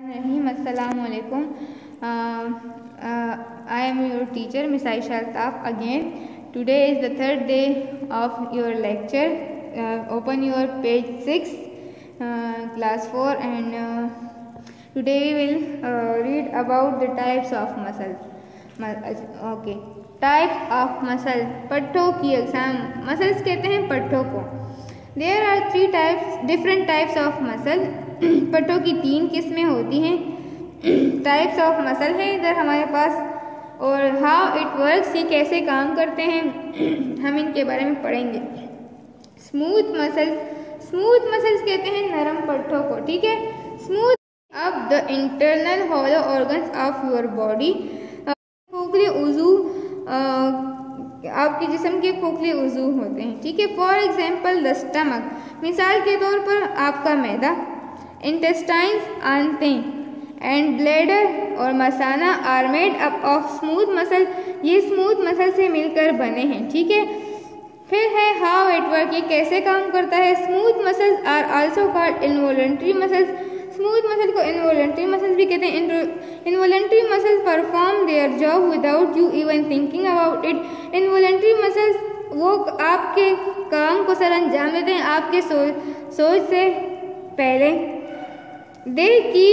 Assalamualaikum. I am your teacher, Miss Aisha Altaf again. Today is the third day of your lecture. Open your page 6, class 4, and today we will read about the types of muscles. Okay, types of muscle. पट्ठों की अक़साम. muscles कहते हैं पट्ठों को. There are 3 types, different types of muscle. पट्ठों की 3 किस्में होती हैं. Types of muscle है इधर हमारे पास, और हाउ इट वर्क्स, ये कैसे काम करते हैं, हम इनके बारे में पढ़ेंगे. Smooth muscles. स्मूथ मसल्स कहते हैं नरम पट्ठों को. ठीक है. स्मूथ. अब the internal hollow organs of your body. खोखले उज़ू, आपके जिस्म के खोखले उज़ू होते हैं. ठीक है. फॉर एग्जाम्पल द स्टमक, मिसाल के तौर पर आपका मैदा. इंटेस्टाइन्स, आंतें, एंड ब्लैडर और मसाना are made up of smooth muscle. ये स्मूथ मसल से मिलकर बने हैं. ठीक है. फिर है हाउ इट वर्क, ये कैसे काम करता है. Smooth muscles are also called involuntary muscles. Smooth muscle को इनवॉलंटरी मसल्स भी कहते हैं. Involuntary muscles perform their job without you even thinking about it. Involuntary muscles वो आपके काम को सर अंजाम देते हैं आपके सोच से पहले. They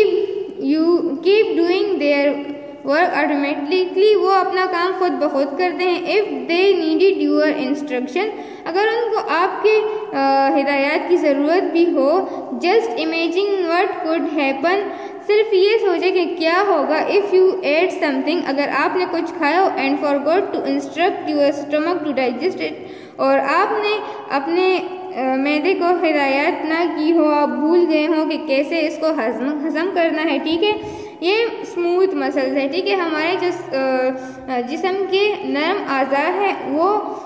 keep doing their work automatically, वो अपना काम खुद ब खुद करते हैं. If they needed your instruction, अगर उनको आपके हिदायत की ज़रूरत भी हो. Just imagine what could happen, सिर्फ ये सोचे कि क्या होगा. इफ़ यू एट समथिंग, अगर आपने कुछ खाया and forgot to instruct your stomach to digest it, और आपने अपने मैदे को हिदायत ना की हो, आप भूल गए हो कि कैसे इसको हजम करना है. ठीक है. ये स्मूथ मसल्स है. ठीक है. हमारे जो जिस्म के नरम आज़ा है वो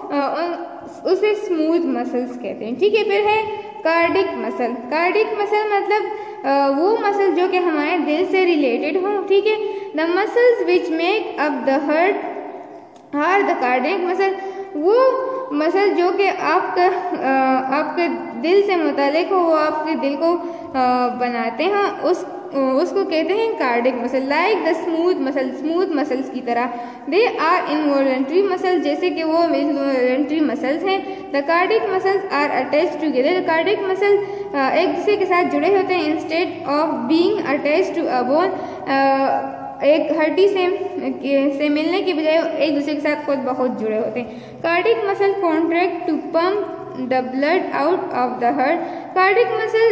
उसे स्मूथ मसल्स कहते हैं. ठीक है. फिर है कार्डिक मसल. कार्डिक मसल मतलब वो मसल जो कि हमारे दिल से रिलेटेड हो. ठीक है. The muscles which make up the heart are the cardiac muscle. वो मसल जो कि आपके दिल से मुतालिक हो, वो आपके दिल को बनाते हैं, उसको कहते हैं cardiac muscle. Like the smooth muscle, smooth muscles की तरह. दे आर इनवॉलंटरी मसल, जैसे कि वो इनवॉलंटरी मसल्स हैं. The cardiac muscles are attached together. Cardiac muscle एक दूसरे के साथ जुड़े होते हैं. Instead of being attached to a bone, एक हड्डी से मिलने के बजाय एक दूसरे के साथ खुद बहुत जुड़े होते हैं. Cardiac muscle contract to pump the blood out of the heart. Cardiac muscle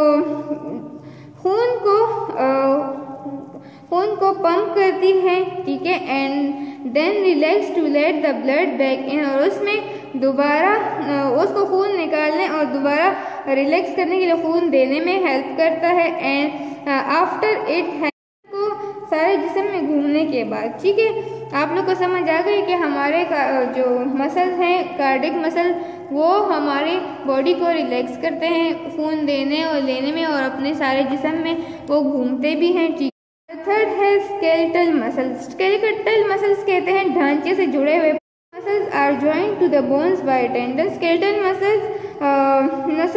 खून को पंप करती है. ठीक है. And then relax to let the blood back in, और उसमें दोबारा उसको खून निकालने और दोबारा रिलैक्स करने के लिए खून देने में हेल्प करता है. एंड आफ्टर इट सारे जिस्म में घूमने के बाद. ठीक है. आप लोग को समझ आ गई कि हमारे जो मसल्स हैं कार्डिक मसल, वो हमारी बॉडी को रिलैक्स करते हैं खून देने और लेने में, और अपने सारे जिस्म में वो घूमते भी हैं. ठीक. थर्ड है स्केलेटल मसल्स. स्केलेटल मसल्स कहते हैं ढांचे से जुड़े हुए. Muscles are joint to the bones by tendon. Skeletal muscles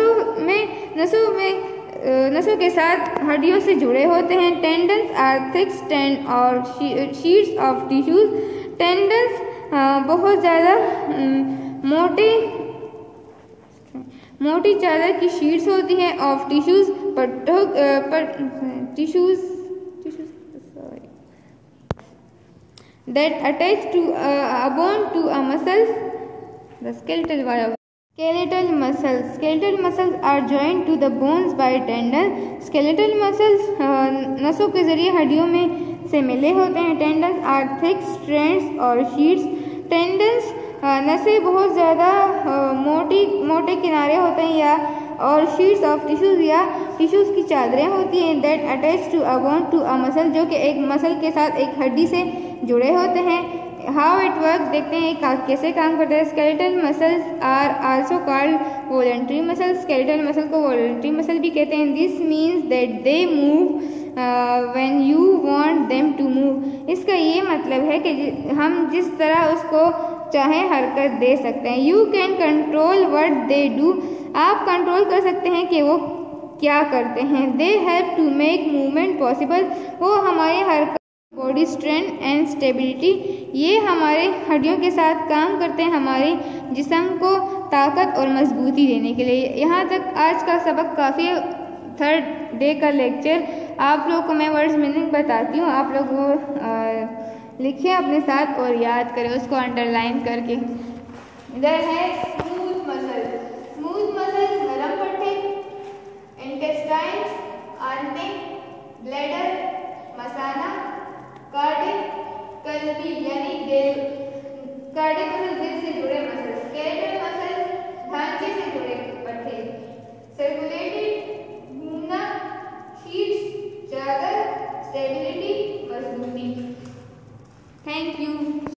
नसों के साथ हड्डियों से जुड़े होते हैं. टेंडन्स आर थिक स्टैंड और शीट्स ऑफ टिश्यूज. टेंडन्स बहुत ज़्यादा मोटी चादर की शीट्स होती हैं. Of tissues that attach to a bone to a muscles, the skeletal wire. Skeletal muscles. Skeletal muscles are joined to the bones by tendon. Skeletal muscles नसों के जरिए हड्डियों में से मिले होते हैं. Tendons are thick strands और sheets. Tendons नसें बहुत ज़्यादा मोटे किनारे होते हैं या और शीट्स ऑफ टिश्यूज या टिश्यूज की चादरें होती हैं. That attach to a bone to a muscle, जो कि एक मसल के साथ एक हड्डी से जुड़े होते हैं. हाउ इट वर्क, देखते हैं कैसे काम करता है. Skeletal muscles are also called voluntary muscle. Skeletal muscle को वॉलंटरी मसल भी कहते हैं. This means that they move when you want them to move. इसका ये मतलब है कि हम जिस तरह उसको चाहे हरकत दे सकते हैं. You can control what they do, आप कंट्रोल कर सकते हैं कि वो क्या करते हैं? They help to make movement possible, वो हमारे हरकत, बॉडी स्ट्रेंथ एंड स्टेबिलिटी, ये हमारे हड्डियों के साथ काम करते हैं, हमारे जिस्म को ताकत और मजबूती देने के लिए। यहाँ तक आज का सबक काफ़ी। थर्ड डे का लेक्चर आप लोग को मैं वर्ड्स मीनिंग बताती हूँ, आप लोग वो लिखें अपने साथ और याद करें उसको अंडरलाइन करके। इधर है